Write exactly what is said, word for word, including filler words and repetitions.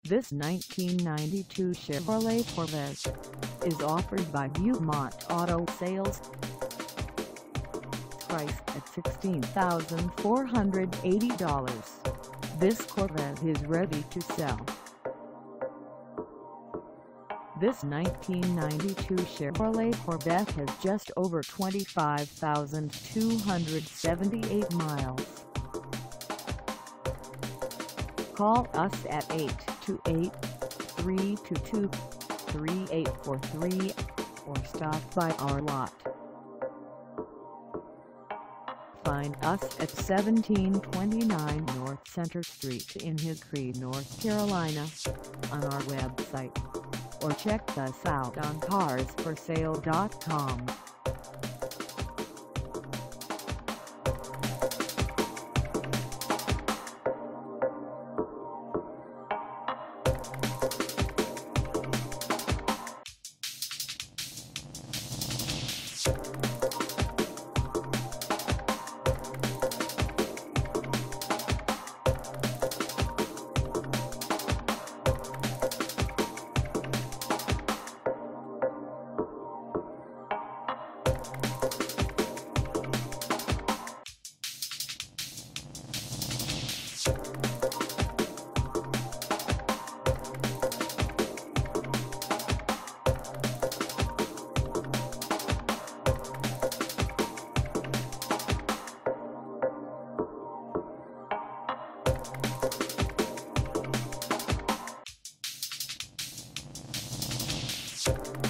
This nineteen ninety-two Chevrolet Corvette is offered by Viewmont Auto Sales. Priced at sixteen thousand four hundred eighty dollars, this Corvette is ready to sell. This nineteen ninety-two Chevrolet Corvette has just over twenty-five thousand two hundred seventy-eight miles. Call us at eight two eight, three two two, three eight four three or stop by our lot. Find us at seventeen twenty-nine North Center Street in Hickory, North Carolina, on our website, or check us out on cars for sale dot com. You